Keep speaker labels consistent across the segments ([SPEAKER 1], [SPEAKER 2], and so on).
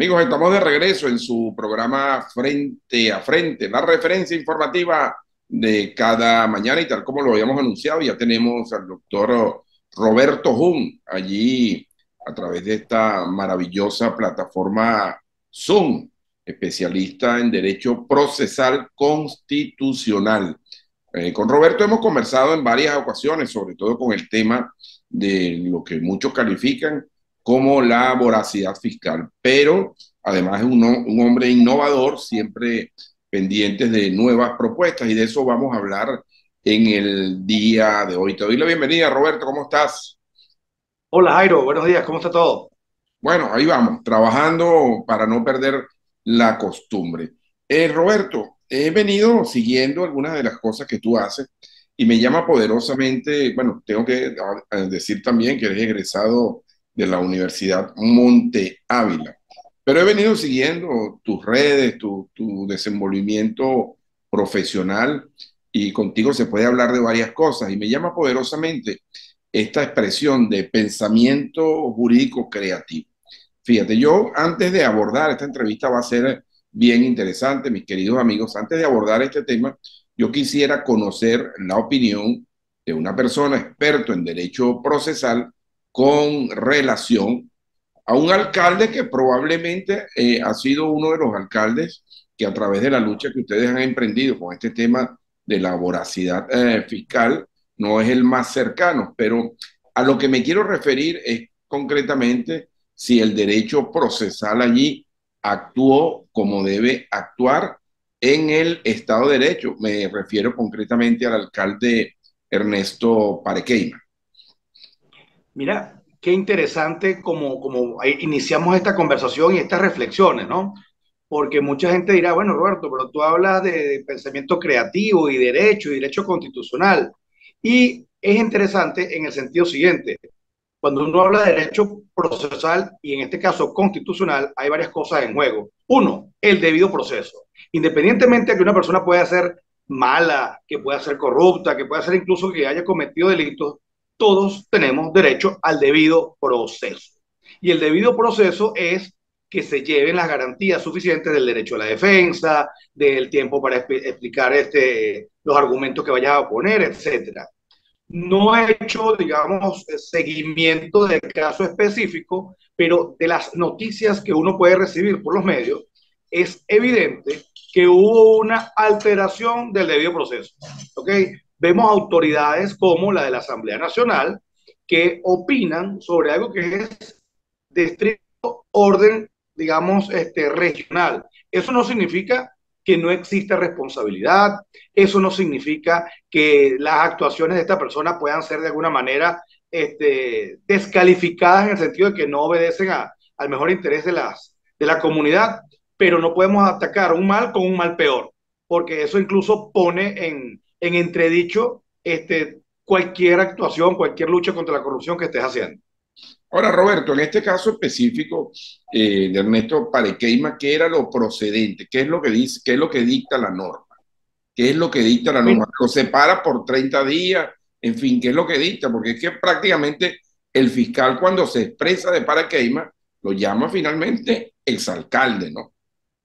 [SPEAKER 1] Amigos, estamos de regreso en su programa Frente a Frente, la referencia informativa de cada mañana y tal como lo habíamos anunciado, ya tenemos al doctor Roberto Jun allí a través de esta maravillosa plataforma Zoom, especialista en Derecho Procesal Constitucional. Con Roberto hemos conversado en varias ocasiones, sobre todo con el tema de lo que muchos califican como la voracidad fiscal, pero además es un hombre innovador, siempre pendientes de nuevas propuestas y de eso vamos a hablar en el día de hoy. Te doy la bienvenida, Roberto, ¿cómo estás?
[SPEAKER 2] Hola Jairo, buenos días, ¿cómo está todo?
[SPEAKER 1] Bueno, ahí vamos, trabajando para no perder la costumbre. Roberto, he venido siguiendo algunas de las cosas que tú haces y me llama poderosamente, bueno, tengo que decir también que eres egresado de la Universidad Monte Ávila, pero he venido siguiendo tus redes, tu desenvolvimiento profesional y contigo se puede hablar de varias cosas y me llama poderosamente esta expresión de pensamiento jurídico creativo. Fíjate, yo antes de abordar esta entrevista va a ser bien interesante, mis queridos amigos, antes de abordar este tema, yo quisiera conocer la opinión de una persona experto en derecho procesal con relación a un alcalde que probablemente ha sido uno de los alcaldes que a través de la lucha que ustedes han emprendido con este tema de la voracidad fiscal no es el más cercano, pero a lo que me quiero referir es concretamente si el derecho procesal allí actuó como debe actuar en el Estado de Derecho. Me refiero concretamente al alcalde Ernesto Parequeima.
[SPEAKER 2] Mira, qué interesante como ahí iniciamos esta conversación y estas reflexiones, ¿no? Porque mucha gente dirá, bueno, Roberto, pero tú hablas de pensamiento creativo y derecho constitucional. Y es interesante en el sentido siguiente, cuando uno habla de derecho procesal y en este caso constitucional, hay varias cosas en juego. Uno, el debido proceso. Independientemente de que una persona pueda ser mala, que pueda ser corrupta, que pueda ser incluso que haya cometido delitos, todos tenemos derecho al debido proceso. Y el debido proceso es que se lleven las garantías suficientes del derecho a la defensa, del tiempo para explicar los argumentos que vayas a poner, etcétera. No he hecho, digamos, seguimiento del caso específico, pero de las noticias que uno puede recibir por los medios, es evidente que hubo una alteración del debido proceso. ¿Ok? Vemos autoridades como la de la Asamblea Nacional que opinan sobre algo que es de estricto orden, digamos, regional. Eso no significa que no exista responsabilidad, eso no significa que las actuaciones de esta persona puedan ser de alguna manera descalificadas en el sentido de que no obedecen al mejor interés de la comunidad, pero no podemos atacar un mal con un mal peor, porque eso incluso pone en entredicho cualquier actuación, cualquier lucha contra la corrupción que estés haciendo.
[SPEAKER 1] Ahora, Roberto, en este caso específico de Ernesto Parequeima, ¿qué era lo procedente? ¿Qué es lo que dice, qué es lo que dicta la norma? ¿Qué es lo que dicta la norma?
[SPEAKER 2] Mira,
[SPEAKER 1] ¿Lo separa por 30 días? En fin, ¿qué es lo que dicta? Porque es que prácticamente el fiscal cuando se expresa de Parequeima lo llama finalmente exalcalde, ¿no?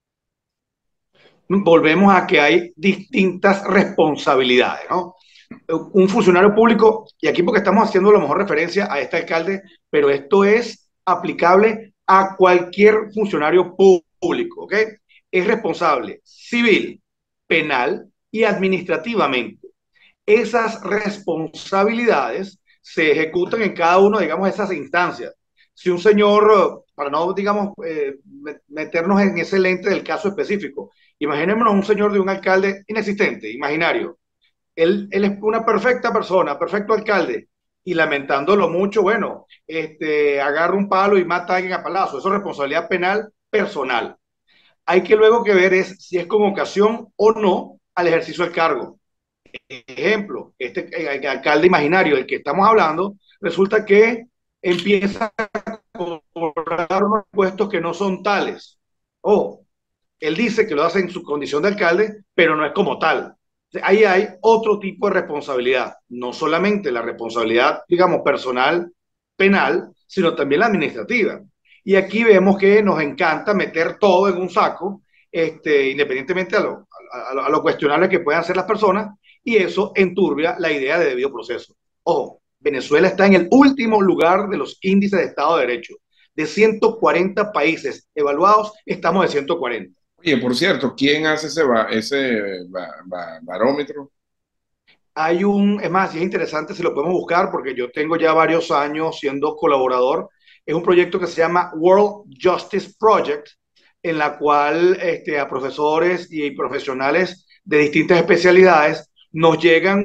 [SPEAKER 2] volvemos a que hay distintas responsabilidades, ¿no? Un funcionario público, y aquí porque estamos haciendo a lo mejor referencia a este alcalde, pero esto es aplicable a cualquier funcionario público, ¿ok? Es responsable civil, penal y administrativamente. Esas responsabilidades se ejecutan en cada uno, digamos, de esas instancias. Si un señor, para no, digamos, meternos en ese lente del caso específico, imaginémonos un señor de un alcalde inexistente, imaginario, él es una perfecta persona, perfecto alcalde, y lamentándolo mucho, bueno, agarra un palo y mata a alguien a palazo. Eso es responsabilidad penal personal. Hay que luego que ver es si es con ocasión o no al ejercicio del cargo. Ejemplo, el alcalde imaginario del que estamos hablando, resulta que empieza a cobrar unos puestos que no son tales. O él dice que lo hace en su condición de alcalde, pero no es como tal. Ahí hay otro tipo de responsabilidad, no solamente la responsabilidad, digamos, personal, penal, sino también la administrativa. Y aquí vemos que nos encanta meter todo en un saco, independientemente a lo cuestionable que puedan ser las personas, y eso enturbia la idea de debido proceso. Ojo, Venezuela está en el último lugar de los índices de Estado de Derecho. De 140 países evaluados, estamos de 140.
[SPEAKER 1] Oye, por cierto, ¿quién hace ese barómetro?
[SPEAKER 2] Es más, y es interesante si lo podemos buscar, porque yo tengo ya varios años siendo colaborador. Es un proyecto que se llama World Justice Project, en la cual a profesores y profesionales de distintas especialidades nos llegan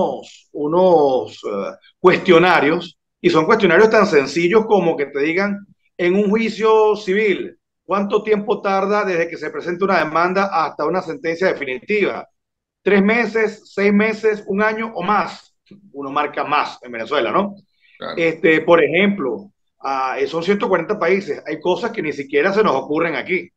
[SPEAKER 2] unos cuestionarios, y son cuestionarios tan sencillos como que te digan, en un juicio civil, ¿cuánto tiempo tarda desde que se presenta una demanda hasta una sentencia definitiva? 3 meses, 6 meses, un año o más. Uno marca más en Venezuela, ¿no?
[SPEAKER 1] Claro.
[SPEAKER 2] Por ejemplo, son 140 países. Hay cosas que ni siquiera se nos ocurren aquí.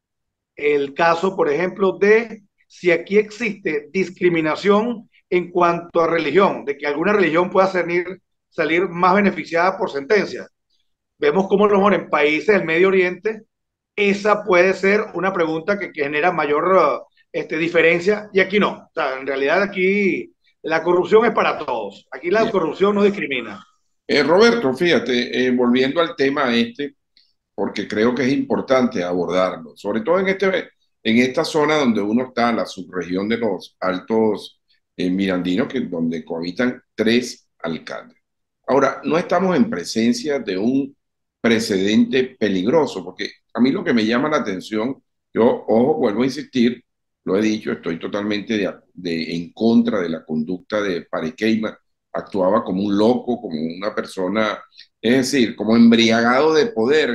[SPEAKER 2] El caso, por ejemplo, de si aquí existe discriminación en cuanto a religión, de que alguna religión pueda salir más beneficiada por sentencia. Vemos cómo a lo mejor en países del Medio Oriente esa puede ser una pregunta que genera mayor diferencia y aquí no. O sea, en realidad aquí la corrupción es para todos. Aquí la
[SPEAKER 1] Bien.
[SPEAKER 2] corrupción no discrimina.
[SPEAKER 1] Roberto, fíjate, volviendo al tema porque creo que es importante abordarlo, sobre todo en esta zona donde uno está, la subregión de los Altos Mirandinos, donde cohabitan tres alcaldes. Ahora, no estamos en presencia de un precedente peligroso, porque a mí lo que me llama la atención, yo, ojo, vuelvo a insistir, lo he dicho, estoy totalmente en contra de la conducta de Pariqueima, actuaba como un loco, como una persona, es decir, como embriagado de poder,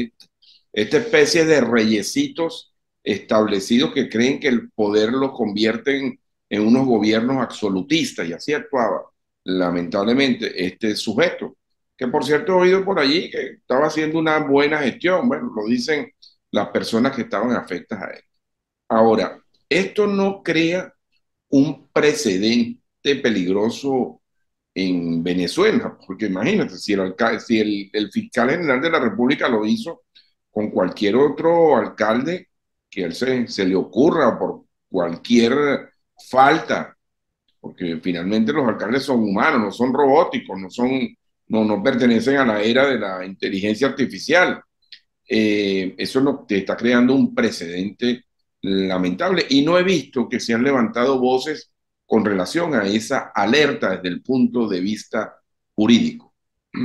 [SPEAKER 1] esta especie de reyesitos establecidos que creen que el poder los convierte en unos gobiernos absolutistas, y así actuaba lamentablemente este sujeto, que por cierto he oído por allí que estaba haciendo una buena gestión, bueno, lo dicen las personas que estaban afectas a él. Ahora, esto no crea un precedente peligroso en Venezuela, porque imagínate, si el fiscal general de la República lo hizo con cualquier otro alcalde que él se le ocurra por cualquier falta, porque finalmente los alcaldes son humanos, no son robóticos, no pertenecen a la era de la inteligencia artificial. Eso no, te está creando un precedente lamentable y no he visto que se han levantado voces con relación a esa alerta desde el punto de vista jurídico.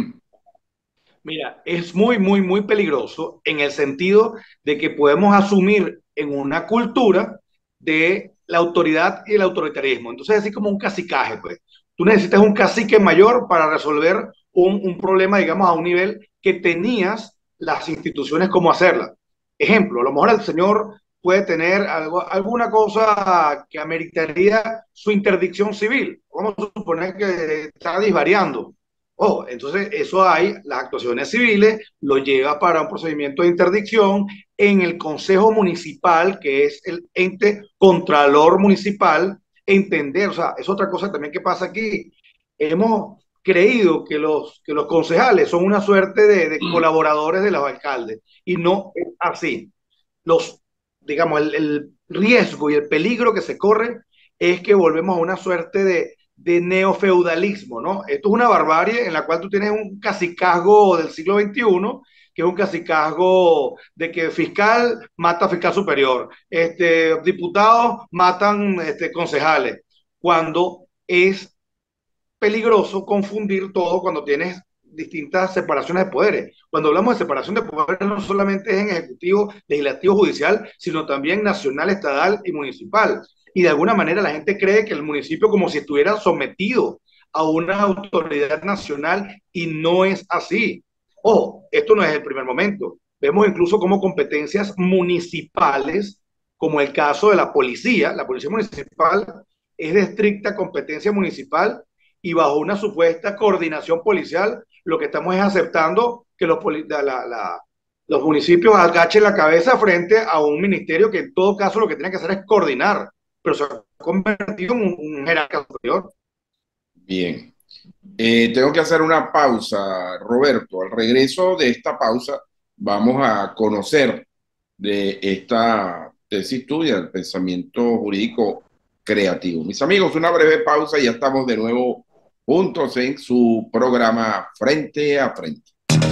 [SPEAKER 2] Mira, es muy, muy, muy peligroso en el sentido de que podemos asumir en una cultura de la autoridad y el autoritarismo. Entonces, así como un cacicaje, pues. Tú necesitas un cacique mayor para resolver un problema, digamos, a un nivel que tenías las instituciones como hacerla. Ejemplo, a lo mejor el señor puede tener alguna cosa que ameritaría su interdicción civil. Vamos a suponer que está disvariando. Oh, entonces eso hay, las actuaciones civiles lo lleva para un procedimiento de interdicción en el Consejo Municipal, que es el ente contralor municipal, entender, o sea, es otra cosa también que pasa aquí. Hemos creído que los concejales son una suerte de colaboradores de los alcaldes y no es así. Los, digamos, el riesgo y el peligro que se corre es que volvemos a una suerte de neofeudalismo, ¿no? Esto es una barbarie en la cual tú tienes un cacicazgo del siglo XXI, que es un cacicazgo de que fiscal mata a fiscal superior, diputados matan concejales, cuando es peligroso confundir todo cuando tienes distintas separaciones de poderes. Cuando hablamos de separación de poderes, no solamente es en ejecutivo, legislativo, judicial, sino también nacional, estatal y municipal. Y de alguna manera la gente cree que el municipio como si estuviera sometido a una autoridad nacional y no es así. Ojo, esto no es el primer momento. Vemos incluso como competencias municipales, como el caso de la policía municipal es de estricta competencia municipal y bajo una supuesta coordinación policial, lo que estamos es aceptando que los municipios agachen la cabeza frente a un ministerio que en todo caso lo que tiene que hacer es coordinar, pero se ha convertido en un jerarca superior.
[SPEAKER 1] Bien. Tengo que hacer una pausa, Roberto. Al regreso de esta pausa, vamos a conocer de esta tesis tuya, del pensamiento jurídico creativo. Mis amigos, una breve pausa y ya estamos de nuevo juntos en su programa Frente a Frente.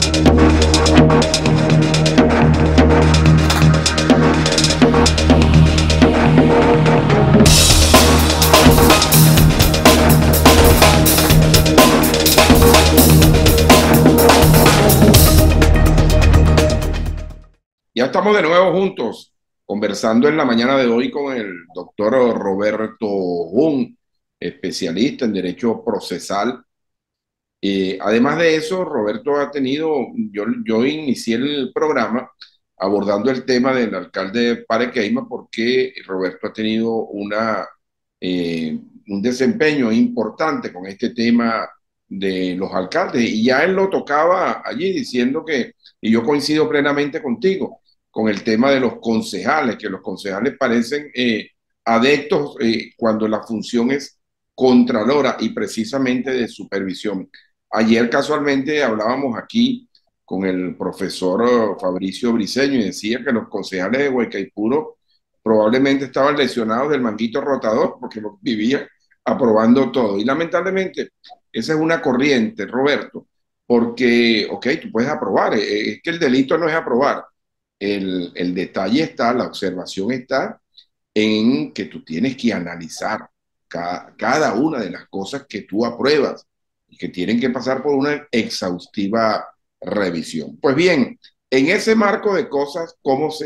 [SPEAKER 1] Ya estamos de nuevo juntos, conversando en la mañana de hoy con el doctor Roberto Jun, especialista en derecho procesal. Además de eso, Roberto ha tenido, yo inicié el programa abordando el tema del alcalde de Parequeima porque Roberto ha tenido eh, un desempeño importante con este tema de los alcaldes y ya él lo tocaba allí diciendo que, y yo coincido plenamente contigo, con el tema de los concejales, que los concejales parecen adeptos cuando la función es contralora y precisamente de supervisión. Ayer casualmente hablábamos aquí con el profesor Fabricio Briceño y decía que los concejales de Huaycaipuro probablemente estaban lesionados del manguito rotador porque vivían aprobando todo. Y lamentablemente esa es una corriente, Roberto, porque, ok, tú puedes aprobar, es que el delito no es aprobar. El detalle está, la observación está en que tú tienes que analizar cada una de las cosas que tú apruebas y que tienen que pasar por una exhaustiva revisión. Pues bien, en ese marco de cosas,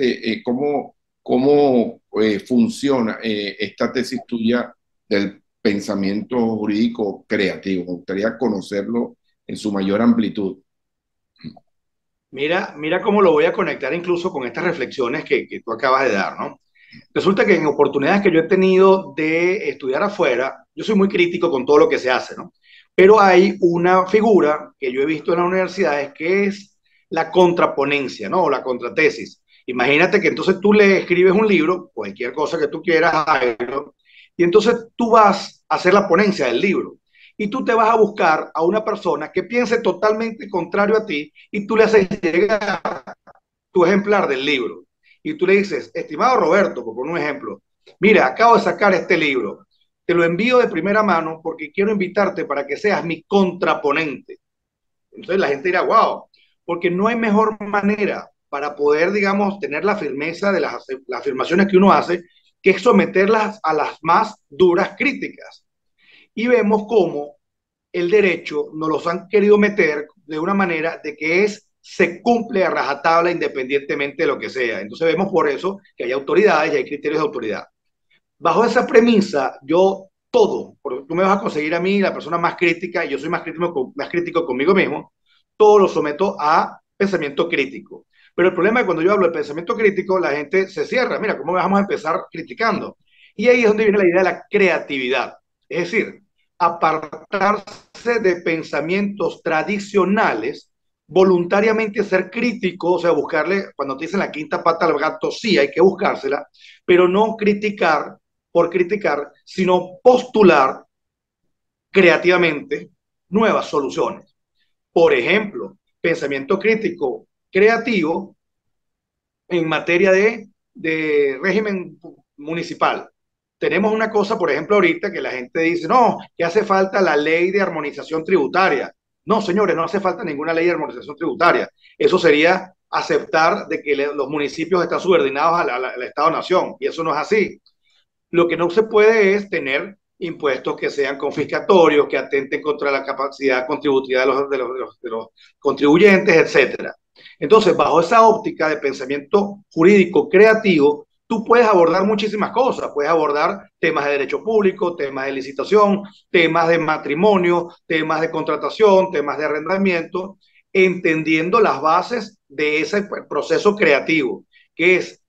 [SPEAKER 1] ¿cómo funciona esta tesis tuya del pensamiento jurídico creativo? Me gustaría conocerlo en su mayor amplitud.
[SPEAKER 2] Mira cómo lo voy a conectar incluso con estas reflexiones que tú acabas de dar, ¿no? Resulta que en oportunidades que yo he tenido de estudiar afuera, yo soy muy crítico con todo lo que se hace, ¿no? Pero hay una figura que yo he visto en las universidades que es la contraponencia, ¿no? O la contratesis. Imagínate que entonces tú le escribes un libro, cualquier cosa que tú quieras, Jairo, y entonces tú vas a hacer la ponencia del libro. Y tú te vas a buscar a una persona que piense totalmente contrario a ti y tú le haces llegar tu ejemplar del libro. Y tú le dices, estimado Roberto, por poner un ejemplo, mira, acabo de sacar este libro, te lo envío de primera mano porque quiero invitarte para que seas mi contraponente. Entonces la gente dirá, wow, porque no hay mejor manera para poder, digamos, tener la firmeza de las afirmaciones que uno hace que someterlas a las más duras críticas. Y vemos cómo el derecho nos los han querido meter de una manera de que se cumple a rajatabla independientemente de lo que sea. Entonces vemos por eso que hay autoridades y hay criterios de autoridad. Bajo esa premisa, yo todo, porque tú me vas a conseguir a mí la persona más crítica y yo soy más crítico conmigo mismo, todo lo someto a pensamiento crítico. Pero el problema es que cuando yo hablo de pensamiento crítico, la gente se cierra. Mira, ¿cómo vamos a empezar criticando? Y ahí es donde viene la idea de la creatividad. Es decir, apartarse de pensamientos tradicionales, voluntariamente ser crítico, o sea, buscarle, cuando te dicen la quinta pata al gato, sí hay que buscársela, pero no criticar por criticar, sino postular creativamente nuevas soluciones. Por ejemplo, pensamiento crítico creativo en materia de régimen municipal. Tenemos una cosa, por ejemplo, ahorita que la gente dice, no, que hace falta la ley de armonización tributaria. No, señores, no hace falta ninguna ley de armonización tributaria. Eso sería aceptar de que los municipios están subordinados al Estado-Nación, y eso no es así. Lo que no se puede es tener impuestos que sean confiscatorios, que atenten contra la capacidad contributiva de los contribuyentes, etcétera. Entonces, bajo esa óptica de pensamiento jurídico creativo, tú puedes abordar muchísimas cosas. Puedes abordar temas de derecho público, temas de licitación, temas de matrimonio, temas de contratación, temas de arrendamiento, entendiendo las bases de ese proceso creativo, que es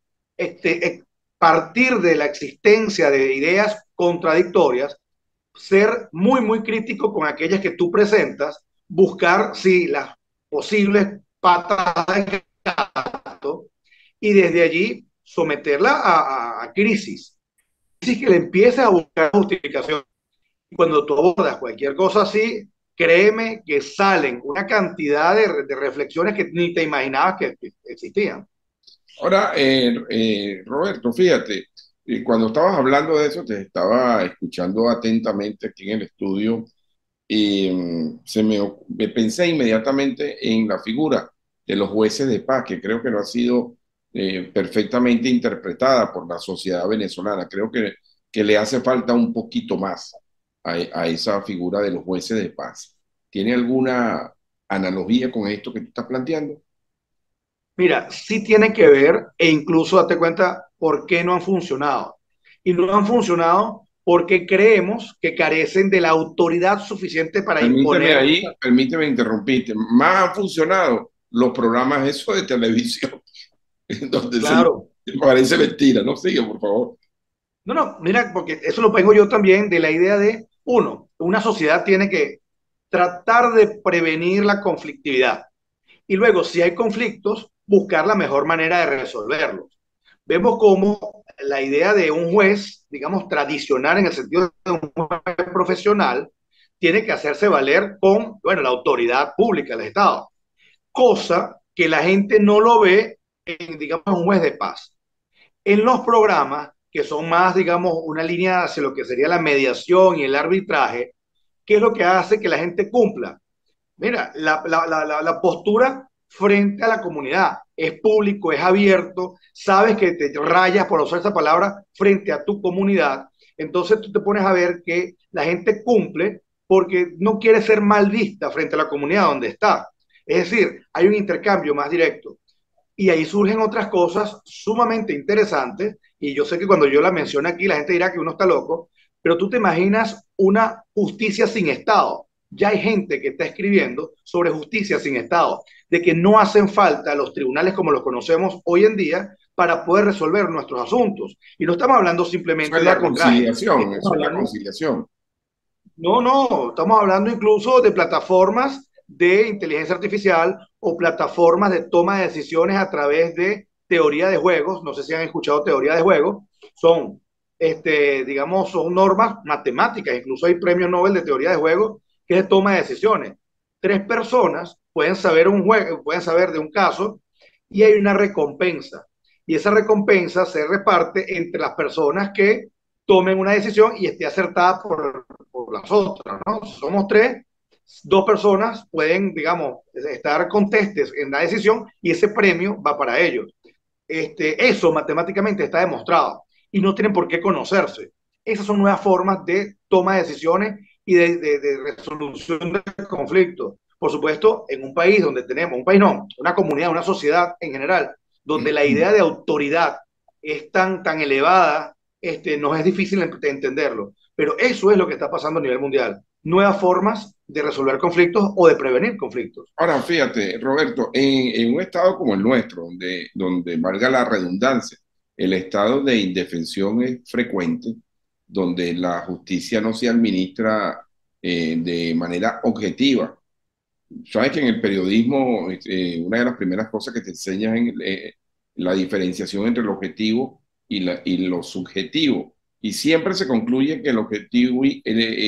[SPEAKER 2] partir de la existencia de ideas contradictorias, ser muy, muy crítico con aquellas que tú presentas, buscar si las posibles patas de gato y desde allí someterla a crisis. Crisis que le empiece a buscar justificación. Y cuando tú abordas cualquier cosa así, créeme que salen una cantidad de reflexiones que ni te imaginabas que existían.
[SPEAKER 1] Ahora, Roberto, fíjate, cuando estabas hablando de eso, te estaba escuchando atentamente aquí en el estudio y me pensé inmediatamente en la figura de los jueces de paz, que creo que no ha sido perfectamente interpretada por la sociedad venezolana. Creo que le hace falta un poquito más a esa figura de los jueces de paz. ¿Tiene alguna analogía con esto que tú estás planteando?
[SPEAKER 2] Mira, sí tiene que ver e incluso date cuenta por qué no han funcionado. Y no han funcionado porque creemos que carecen de la autoridad suficiente para
[SPEAKER 1] Permíteme
[SPEAKER 2] imponer.
[SPEAKER 1] ahí, permíteme interrumpirte. Más han funcionado los programas esos de televisión, en donde
[SPEAKER 2] Claro.
[SPEAKER 1] parece mentira. No sigue, por favor.
[SPEAKER 2] No, no, mira, porque eso lo vengo yo también de la idea de, uno, una sociedad tiene que tratar de prevenir la conflictividad. Y luego, si hay conflictos, buscar la mejor manera de resolverlos. Vemos cómo la idea de un juez, digamos, tradicional en el sentido de un juez profesional, tiene que hacerse valer con, bueno, la autoridad pública del Estado, cosa que la gente no lo ve en, digamos, un juez de paz. En los programas, que son más, digamos, una línea hacia lo que sería la mediación y el arbitraje, ¿qué es lo que hace que la gente cumpla? Mira, la postura frente a la comunidad es público, es abierto, sabes que te rayas, por usar esa palabra, frente a tu comunidad. Entonces tú te pones a ver que la gente cumple porque no quiere ser mal vista frente a la comunidad donde está. Es decir, hay un intercambio más directo. Y ahí surgen otras cosas sumamente interesantes. Y yo sé que cuando yo la menciono aquí, la gente dirá que uno está loco, pero tú te imaginas una justicia sin Estado. Ya hay gente que está escribiendo sobre justicia sin Estado, de que no hacen falta los tribunales como los conocemos hoy en día para poder resolver nuestros asuntos. Y no estamos hablando
[SPEAKER 1] Eso
[SPEAKER 2] simplemente
[SPEAKER 1] es
[SPEAKER 2] de
[SPEAKER 1] la
[SPEAKER 2] arbitraje.
[SPEAKER 1] conciliación,
[SPEAKER 2] Estamos
[SPEAKER 1] eso es la
[SPEAKER 2] hablando,
[SPEAKER 1] conciliación.
[SPEAKER 2] no, no, estamos hablando incluso de plataformas de inteligencia artificial o plataformas de toma de decisiones a través de teoría de juegos. No sé si han escuchado teoría de juegos. Son, digamos, son normas matemáticas. Incluso hay premios Nobel de teoría de juegos que es de toma de decisiones. Tres personas pueden saber un juego, pueden saber de un caso y hay una recompensa. Y esa recompensa se reparte entre las personas que tomen una decisión y esté acertada por las otras, ¿no? Somos tres, dos personas pueden, digamos, estar contestes en la decisión y ese premio va para ellos. Eso matemáticamente está demostrado y no tienen por qué conocerse. Esas son nuevas formas de toma de decisiones y de resolución de conflictos. Por supuesto, en un país donde tenemos, un país no, una comunidad, una sociedad en general, donde la idea de autoridad es tan elevada, nos es difícil entenderlo. Pero eso es lo que está pasando a nivel mundial. Nuevas formas de resolver conflictos o de prevenir conflictos.
[SPEAKER 1] Ahora, fíjate, Roberto, en un estado como el nuestro, donde valga la redundancia, el estado de indefensión es frecuente, donde la justicia no se administra de manera objetiva. Sabes que en el periodismo, una de las primeras cosas que te enseñan es la diferenciación entre el objetivo y lo subjetivo. Y siempre se concluye que el objetivo y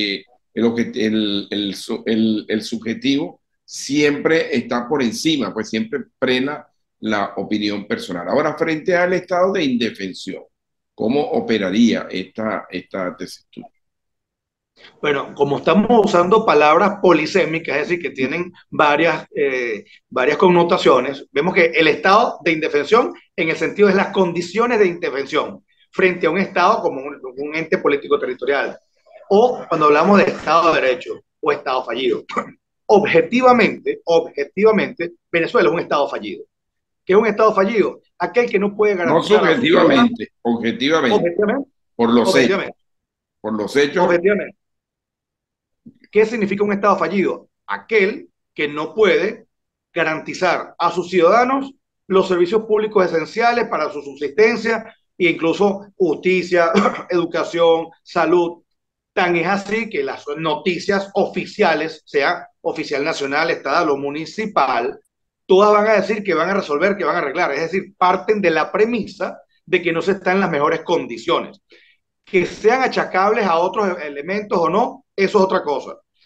[SPEAKER 1] el subjetivo siempre está por encima, pues siempre prena la opinión personal. Ahora, frente al estado de indefensión, ¿cómo operaría esta tesis tuya?
[SPEAKER 2] Bueno, como estamos usando palabras polisémicas, es decir, que tienen varias connotaciones, vemos que el estado de indefensión, en el sentido de las condiciones de indefensión, frente a un estado como un ente político territorial, o cuando hablamos de estado de derecho o estado fallido. Objetivamente, Venezuela es un estado fallido. ¿Qué es un estado fallido? Aquel que no puede
[SPEAKER 1] No
[SPEAKER 2] garantizar a sus ciudadanos,
[SPEAKER 1] subjetivamente, objetivamente,
[SPEAKER 2] objetivamente,
[SPEAKER 1] por los hechos,
[SPEAKER 2] objetivamente,
[SPEAKER 1] por los hechos.
[SPEAKER 2] objetivamente. ¿Qué significa un Estado fallido? Aquel que no puede garantizar a sus ciudadanos los servicios públicos esenciales para su subsistencia e incluso justicia, educación, salud. Tan es así que las noticias oficiales, sea oficial nacional, estatal o municipal, todas van a decir que van a resolver, que van a arreglar. Es decir, parten de la premisa de que no se está en las mejores condiciones. Que sean achacables a otros elementos o no, eso es otra cosa.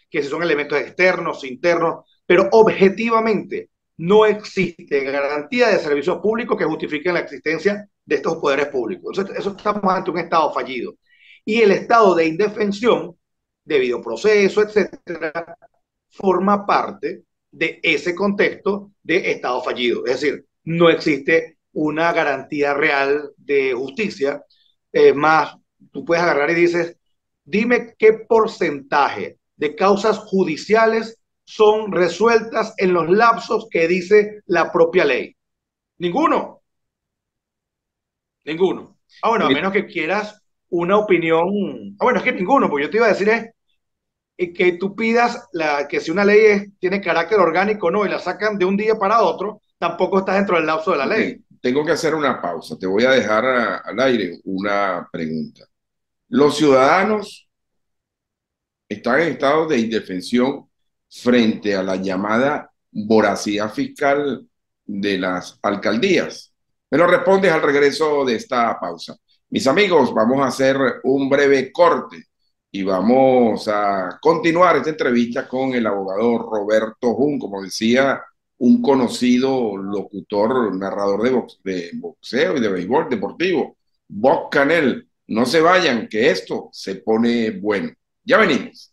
[SPEAKER 2] que si son elementos externos, internos, pero objetivamente no existe garantía de servicios públicos que justifiquen la existencia de estos poderes públicos. Entonces, eso estamos ante un Estado fallido. Y el estado de indefensión, debido proceso, etcétera, forma parte de ese contexto de Estado fallido. Es decir, no existe una garantía real de justicia. Más, tú puedes agarrar y dices, dime qué porcentaje de causas judiciales son resueltas en los lapsos que dice la propia ley. Ninguno, ninguno. Ah, bueno, a menos que quieras una opinión. Ah, bueno, es que ninguno, pues yo te iba a decir es que tú pidas que si una ley tiene carácter orgánico o no y la sacan de un día para otro, tampoco estás dentro del lapso de la
[SPEAKER 1] Ok,
[SPEAKER 2] ley.
[SPEAKER 1] tengo que hacer una pausa. Te voy a dejar al aire una pregunta. Los ciudadanos están en estado de indefensión frente a la llamada voracidad fiscal de las alcaldías. Me lo respondes al regreso de esta pausa. Mis amigos, vamos a hacer un breve corte y vamos a continuar esta entrevista con el abogado Roberto Jun, como decía, un conocido locutor, narrador de boxeo y de béisbol deportivo, Bob Canel. No se vayan, que esto se pone bueno. Ya venimos.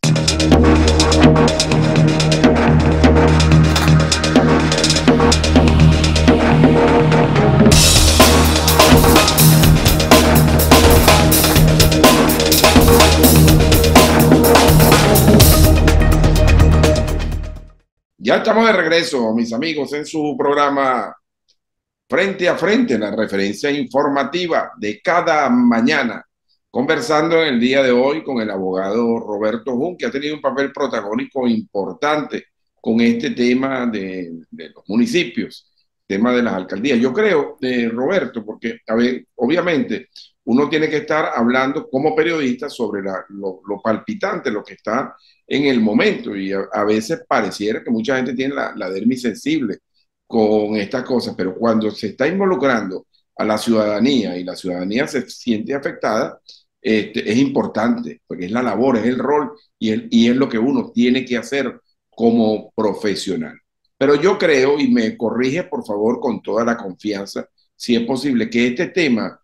[SPEAKER 1] Ya estamos de regreso, mis amigos, en su programa Frente a Frente, la referencia informativa de cada mañana, conversando en el día de hoy con el abogado Roberto Jun, que ha tenido un papel protagónico importante con este tema de los municipios, tema de las alcaldías. Yo creo, Roberto, porque, a ver, obviamente, uno tiene que estar hablando como periodista sobre lo palpitante, lo que está en el momento, y a veces pareciera que mucha gente tiene la dermis sensible con estas cosas, pero cuando se está involucrando a la ciudadanía y la ciudadanía se siente afectada, es importante, porque es la labor, es el rol y es lo que uno tiene que hacer como profesional. Pero yo creo, y me corrige por favor con toda la confianza, si es posible, que este tema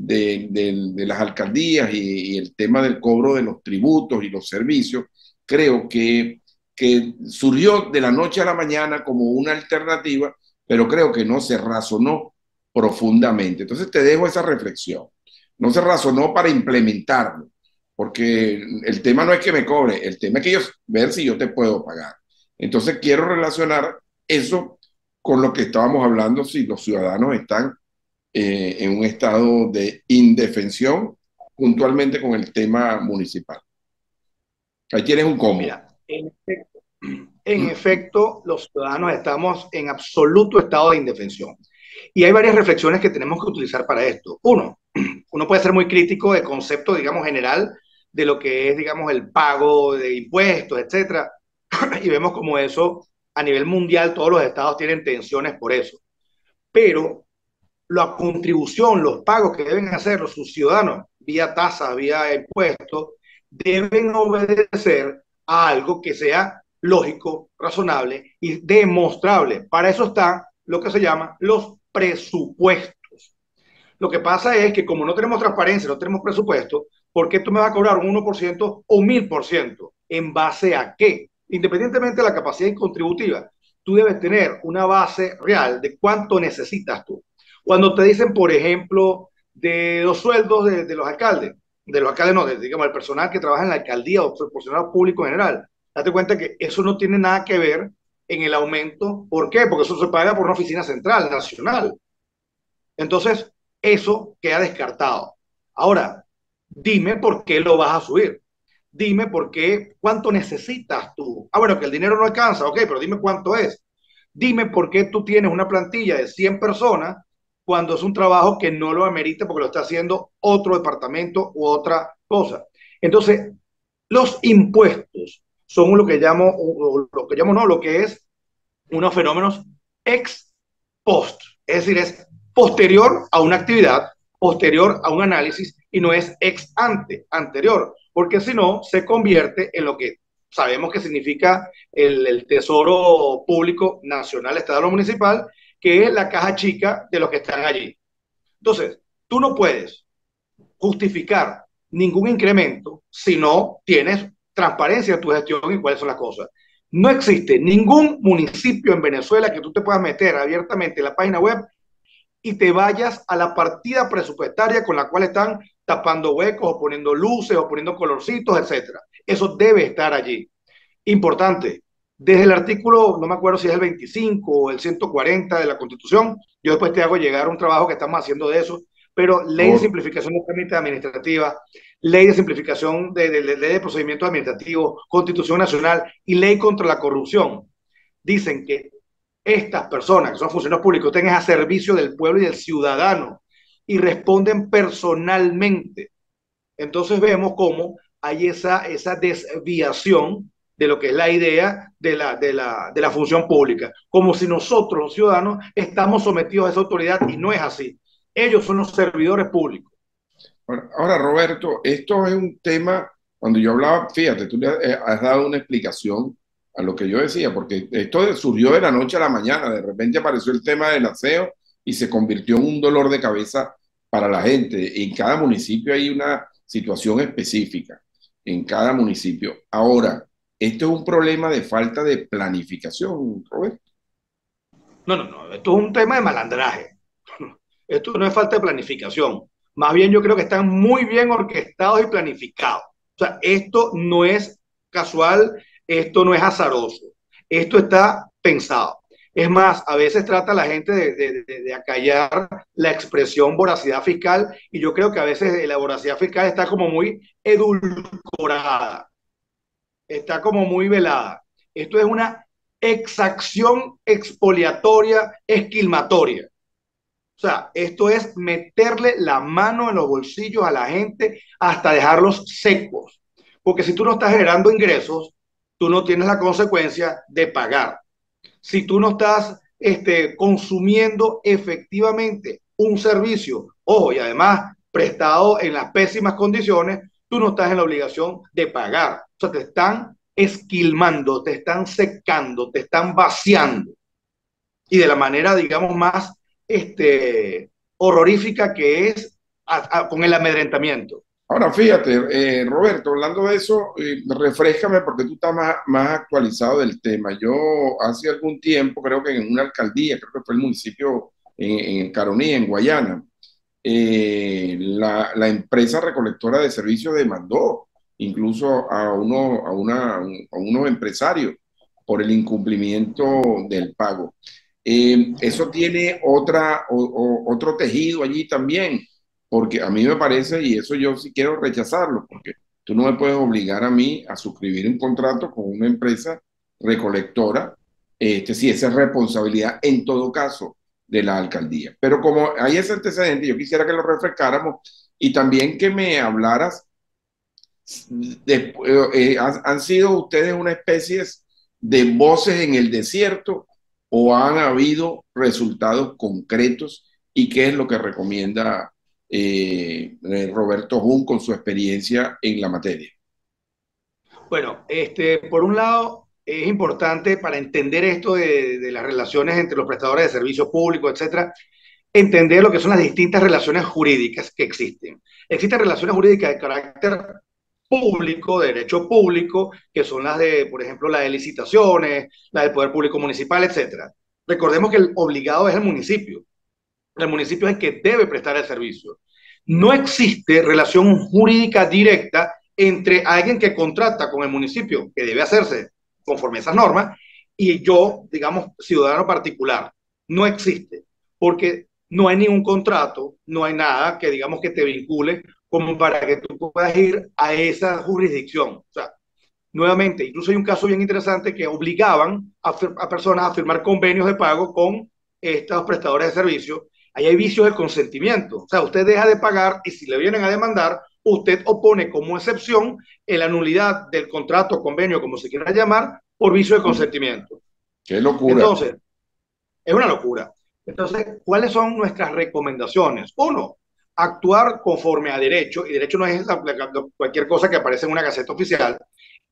[SPEAKER 1] de las alcaldías y el tema del cobro de los tributos y los servicios, creo que surgió de la noche a la mañana como una alternativa, pero creo que no se razonó profundamente. Entonces te dejo esa reflexión. No se razonó para implementarlo, porque el tema no es que me cobre, el tema es que yo ver si yo te puedo pagar. Entonces quiero relacionar eso con lo que estábamos hablando, si los ciudadanos están en un estado de indefensión, puntualmente con el tema municipal. Ahí tienes un cómo.
[SPEAKER 2] Mira, en efecto, los ciudadanos estamos en absoluto estado de indefensión. Y hay varias reflexiones que tenemos que utilizar para esto. Uno puede ser muy crítico del concepto, digamos, general de lo que es, digamos, el pago de impuestos, etcétera. Y vemos como eso, a nivel mundial, todos los estados tienen tensiones por eso. Pero la contribución, los pagos que deben hacer los ciudadanos, vía tasas, vía impuestos, deben obedecer a algo que sea lógico, razonable y demostrable. Para eso están lo que se llama los presupuestos. Lo que pasa es que como no tenemos transparencia, no tenemos presupuesto, ¿por qué tú me vas a cobrar un 1% o 1000%? ¿En base a qué? Independientemente de la capacidad contributiva, tú debes tener una base real de cuánto necesitas tú. Cuando te dicen, por ejemplo, de los sueldos de los alcaldes no, digamos, el personal que trabaja en la alcaldía o el personal público en general, date cuenta que eso no tiene nada que ver en el aumento. ¿Por qué? Porque eso se paga por una oficina central, nacional. Entonces, eso queda descartado. Ahora, dime por qué lo vas a subir. Dime por qué, cuánto necesitas tú. Ah, bueno, que el dinero no alcanza, ok, pero dime cuánto es. Dime por qué tú tienes una plantilla de 100 personas cuando es un trabajo que no lo amerita porque lo está haciendo otro departamento u otra cosa. Entonces, los impuestos son lo que es unos fenómenos ex post, es decir, es posterior a una actividad, posterior a un análisis y no es ex ante, anterior, porque si no se convierte en lo que sabemos que significa el tesoro público nacional, estatal o municipal, que es la caja chica de los que están allí. Entonces, tú no puedes justificar ningún incremento si no tienes transparencia en tu gestión y cuáles son las cosas. No existe ningún municipio en Venezuela que tú te puedas meter abiertamente en la página web y te vayas a la partida presupuestaria con la cual están tapando huecos o poniendo luces o poniendo colorcitos, etcétera. Eso debe estar allí. Importante, desde el artículo, no me acuerdo si es el 25 o el 140 de la Constitución, yo después te hago llegar un trabajo que estamos haciendo de eso, pero ley de
[SPEAKER 1] Por,
[SPEAKER 2] simplificación de trámites administrativas, ley de simplificación ley de procedimientos administrativos, Constitución Nacional y ley contra la corrupción, dicen que estas personas que son funcionarios públicos estén a servicio del pueblo y del ciudadano y responden personalmente. Entonces vemos cómo hay esa desviación de lo que es la idea de la función pública, como si nosotros, los ciudadanos, estamos sometidos a esa autoridad y no es así. Ellos son los servidores públicos.
[SPEAKER 1] ahora, Roberto, esto es un tema, cuando yo hablaba, fíjate, tú le has dado una explicación a lo que yo decía, porque esto surgió de la noche a la mañana, de repente apareció el tema del aseo y se convirtió en un dolor de cabeza para la gente. En cada municipio hay una situación específica, en cada municipio. Ahora, esto es un problema de falta de planificación, Roberto.
[SPEAKER 2] No, no, no, esto es un tema de malandraje. Esto no es falta de planificación. Más bien yo creo que están muy bien orquestados y planificados. O sea, esto no es casual, esto no es azaroso, esto está pensado. Es más, a veces trata la gente de acallar la expresión voracidad fiscal y yo creo que a veces la voracidad fiscal está como muy edulcorada, está como muy velada. Esto es una exacción expoliatoria, esquilmatoria. O sea, esto es meterle la mano en los bolsillos a la gente hasta dejarlos secos. Porque si tú no estás generando ingresos, tú no tienes la consecuencia de pagar. Si tú no estás consumiendo efectivamente un servicio, ojo, y además prestado en las pésimas condiciones, tú no estás en la obligación de pagar. O sea, te están esquilmando, te están secando, te están vaciando. Y de la manera, digamos, más horrorífica que es con el amedrentamiento.
[SPEAKER 1] Ahora, fíjate, Roberto, hablando de eso, refréscame porque tú estás más actualizado del tema. Yo hace algún tiempo, creo que en una alcaldía, creo que fue el municipio en Caroní, en Guayana, la empresa recolectora de servicios demandó incluso a unos empresarios por el incumplimiento del pago. Eso tiene otro tejido allí también, porque a mí me parece, y eso yo sí quiero rechazarlo, porque tú no me puedes obligar a mí a suscribir un contrato con una empresa recolectora, si esa es responsabilidad en todo caso de la alcaldía. Pero como hay ese antecedente, yo quisiera que lo refrescáramos y también que me hablaras ¿han sido ustedes una especie de voces en el desierto o han habido resultados concretos? ¿Y qué es lo que recomienda Roberto Jun con su experiencia en la materia?
[SPEAKER 2] Bueno, por un lado, es importante para entender esto de las relaciones entre los prestadores de servicios públicos, etcétera, entender lo que son las distintas relaciones jurídicas que existen. Existen relaciones jurídicas de carácter público, de derecho público, que son las de, por ejemplo, las de licitaciones, las del Poder Público Municipal, etcétera. Recordemos que el obligado es el municipio. El municipio es el que debe prestar el servicio. No existe relación jurídica directa entre alguien que contrata con el municipio, que debe hacerse conforme a esas normas, y yo, digamos, ciudadano particular. No existe, porque no hay ningún contrato, no hay nada que digamos que te vincule como para que tú puedas ir a esa jurisdicción. O sea, nuevamente, incluso hay un caso bien interesante que obligaban a personas a firmar convenios de pago con estos prestadores de servicios. Ahí hay vicios de consentimiento. O sea, usted deja de pagar y si le vienen a demandar, usted opone como excepción la nulidad del contrato, convenio, como se quiera llamar, por vicio de consentimiento.
[SPEAKER 1] Qué locura.
[SPEAKER 2] Entonces, es una locura. Entonces, ¿cuáles son nuestras recomendaciones? Uno, actuar conforme a derecho, y derecho no es cualquier cosa que aparece en una gaceta oficial,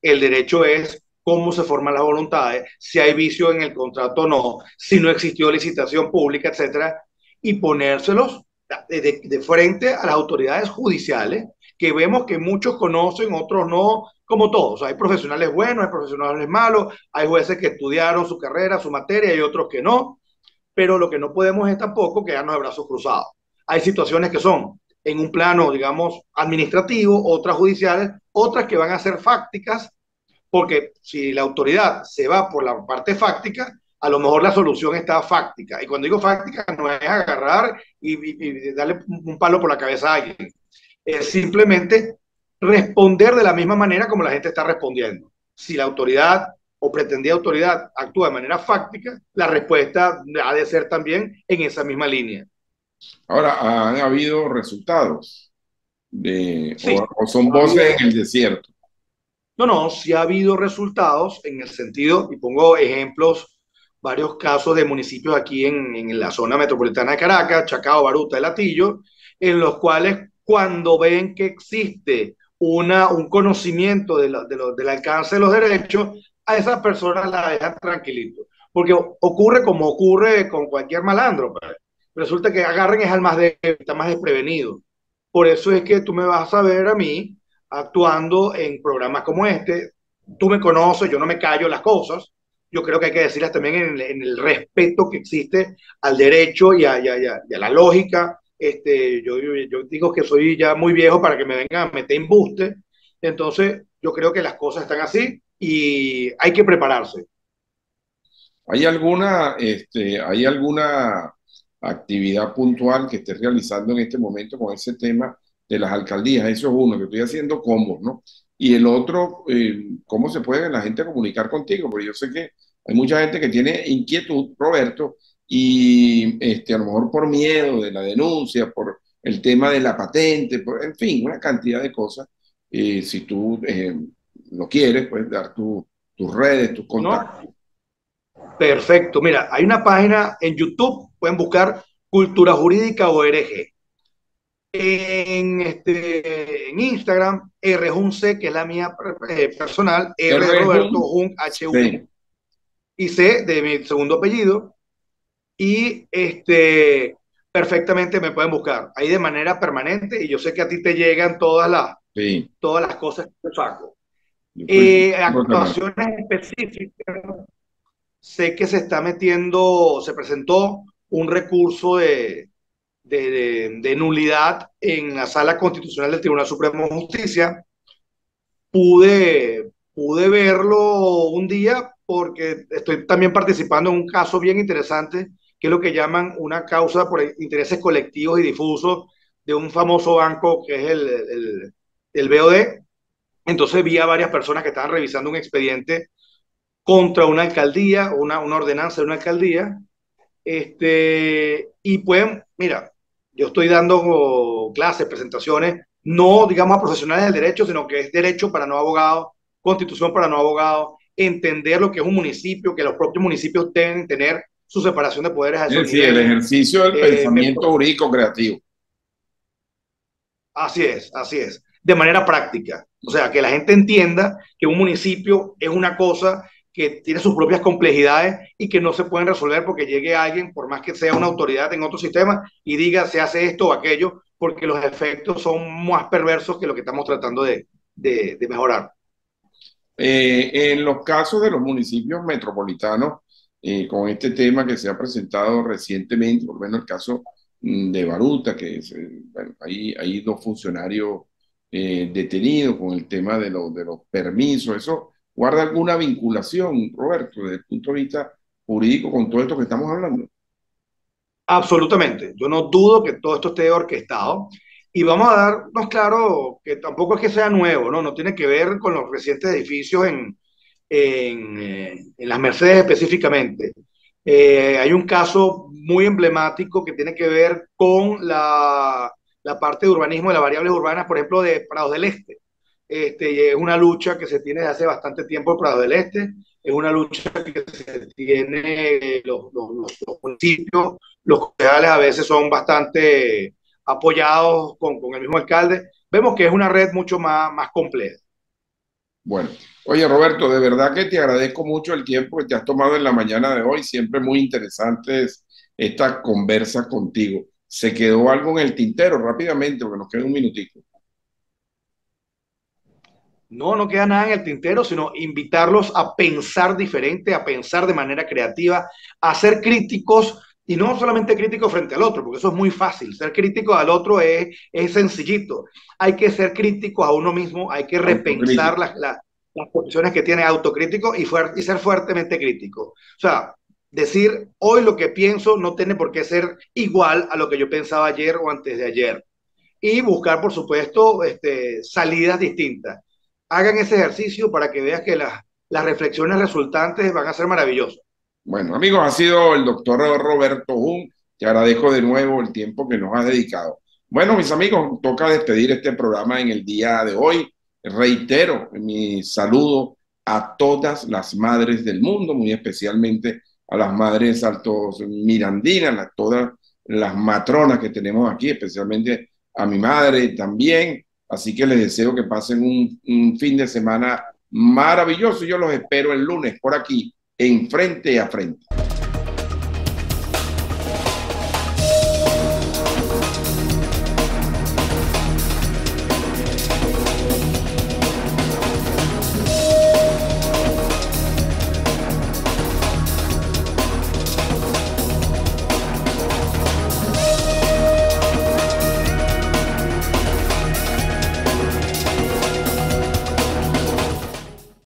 [SPEAKER 2] el derecho es cómo se forman las voluntades, si hay vicio en el contrato o no, si no existió licitación pública, etcétera, y ponérselos de frente a las autoridades judiciales, que vemos que muchos conocen, otros no, como todos. Hay profesionales buenos, hay profesionales malos, hay jueces que estudiaron su carrera, su materia, y otros que no, pero lo que no podemos es tampoco quedarnos de brazos cruzados. Hay situaciones que son en un plano, digamos, administrativo, otras judiciales, otras que van a ser fácticas, porque si la autoridad se va por la parte fáctica, a lo mejor la solución está fáctica. Y cuando digo fáctica, no es agarrar y darle un palo por la cabeza a alguien. Es simplemente responder de la misma manera como la gente está respondiendo. Si la autoridad o pretendida autoridad actúa de manera fáctica, la respuesta ha de ser también en esa misma línea.
[SPEAKER 1] Ahora, ¿han habido resultados
[SPEAKER 2] Sí,
[SPEAKER 1] o son
[SPEAKER 2] ha
[SPEAKER 1] voces
[SPEAKER 2] habido,
[SPEAKER 1] en el desierto?
[SPEAKER 2] no, no, sí ha habido resultados en el sentido, y pongo ejemplos, varios casos de municipios aquí en la zona metropolitana de Caracas, Chacao, Baruta, El Hatillo, en los cuales cuando ven que existe un conocimiento del alcance de los derechos, a esas personas la dejan tranquilito. Porque ocurre como ocurre con cualquier malandro. Pues. Resulta que agarren es al más débil, está más desprevenido. Por eso es que tú me vas a ver a mí actuando en programas como este. Tú me conoces, yo no me callo las cosas. Yo creo que hay que decirlas también en el respeto que existe al derecho y a la lógica. Yo digo que soy ya muy viejo para que me vengan a meter embuste. Entonces, yo creo que las cosas están así y hay que prepararse.
[SPEAKER 1] Hay alguna actividad puntual que estés realizando en este momento con ese tema de las alcaldías? Eso es uno, que estoy haciendo combos, ¿no? Y el otro, ¿cómo se puede la gente comunicar contigo? Porque yo sé que hay mucha gente que tiene inquietud, Roberto, y a lo mejor por miedo de la denuncia, por el tema de la patente, en fin, una cantidad de cosas. Si tú lo quieres, puedes dar tus redes, tus contactos.
[SPEAKER 2] ¿No? Perfecto. Mira, hay una página en YouTube, pueden buscar Cultura Jurídica ORG. En Instagram, RJunC, que es la mía personal, R de Roberto,
[SPEAKER 1] R.
[SPEAKER 2] Jun, H-U-N,
[SPEAKER 1] Sí,
[SPEAKER 2] y C de mi segundo apellido. Y perfectamente me pueden buscar ahí de manera permanente y yo sé que a ti te llegan
[SPEAKER 1] sí.
[SPEAKER 2] todas las cosas que yo saco.
[SPEAKER 1] Yo estoy proclamando.
[SPEAKER 2] Actuaciones específicas, sé que se está metiendo, se presentó un recurso de nulidad en la Sala Constitucional del Tribunal Supremo de Justicia. Pude verlo un día porque estoy también participando en un caso bien interesante, que es lo que llaman una causa por intereses colectivos y difusos de un famoso banco que es el BOD. Entonces vi a varias personas que estaban revisando un expediente contra una alcaldía, una ordenanza de una alcaldía, y pueden, mira, yo estoy dando clases, presentaciones, no digamos a profesionales del derecho, sino que es derecho para no abogados, constitución para no abogados, entender lo que es un municipio, que los propios municipios deben tener su separación de poderes a
[SPEAKER 1] Es
[SPEAKER 2] esos
[SPEAKER 1] decir, el
[SPEAKER 2] niveles.
[SPEAKER 1] ejercicio del
[SPEAKER 2] Eh, me,
[SPEAKER 1] pensamiento jurídico creativo.
[SPEAKER 2] Así es, así es, de manera práctica. O sea, que la gente entienda que un municipio es una cosa que tiene sus propias complejidades y que no se pueden resolver porque llegue alguien, por más que sea una autoridad en otro sistema, y diga se hace esto o aquello, porque los efectos son más perversos que lo que estamos tratando de mejorar.
[SPEAKER 1] En los casos de los municipios metropolitanos, con este tema que se ha presentado recientemente, por lo menos el caso de Baruta, que es, bueno, hay dos funcionarios detenidos con el tema de los permisos, ¿eso guarda alguna vinculación, Roberto, desde el punto de vista jurídico con todo esto que estamos hablando?
[SPEAKER 2] Absolutamente. Yo no dudo que todo esto esté orquestado. Y vamos a darnos claro que tampoco es que sea nuevo, ¿no? No tiene que ver con los recientes edificios en las Mercedes específicamente. Hay un caso muy emblemático que tiene que ver con la parte de urbanismo de las variables urbanas, por ejemplo, de Prados del Este. Es una lucha que se tiene desde hace bastante tiempo en Prados del Este, es una lucha que se tiene los municipios, los concejales a veces son bastante apoyados con el mismo alcalde. Vemos que es una red mucho más compleja.
[SPEAKER 1] Bueno, oye Roberto, de verdad que te agradezco mucho el tiempo que te has tomado en la mañana de hoy. Siempre muy interesantes estas conversas contigo. ¿Se quedó algo en el tintero rápidamente, porque nos queda un minutico?
[SPEAKER 2] No, no queda nada en el tintero, sino invitarlos a pensar diferente, a pensar de manera creativa, a ser críticos y no solamente críticos frente al otro, porque eso es muy fácil. Ser crítico al otro es sencillito. Hay que ser críticos a uno mismo, hay que repensar
[SPEAKER 1] Autocrítico.
[SPEAKER 2] las posiciones que tiene autocrítico y ser fuertemente crítico. O sea, decir hoy lo que pienso no tiene por qué ser igual a lo que yo pensaba ayer o antes de ayer y buscar, por supuesto, salidas distintas. Hagan ese ejercicio para que veas que las reflexiones resultantes van a ser maravillosas.
[SPEAKER 1] Bueno, amigos, ha sido el doctor Roberto Jun. Te agradezco de nuevo el tiempo que nos has dedicado. Bueno, mis amigos, toca despedir este programa en el día de hoy. Reitero mi saludo a todas las madres del mundo, muy especialmente a las madres altos mirandinas, a todas las matronas que tenemos aquí, especialmente a mi madre también. Así que les deseo que pasen un fin de semana maravilloso. Yo los espero el lunes por aquí en Frente a Frente.